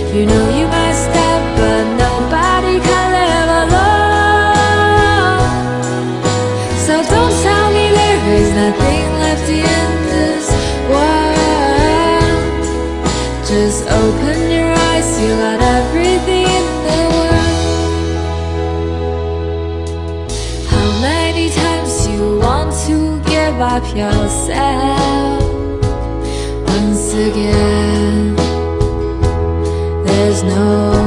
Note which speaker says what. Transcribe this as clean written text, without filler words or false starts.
Speaker 1: You know you messed up, but nobody can live alone. So don't tell me there is nothing left in this world. Just open your eyes, you got everything in the world. How many times you want to give up yourself? Once again, there's no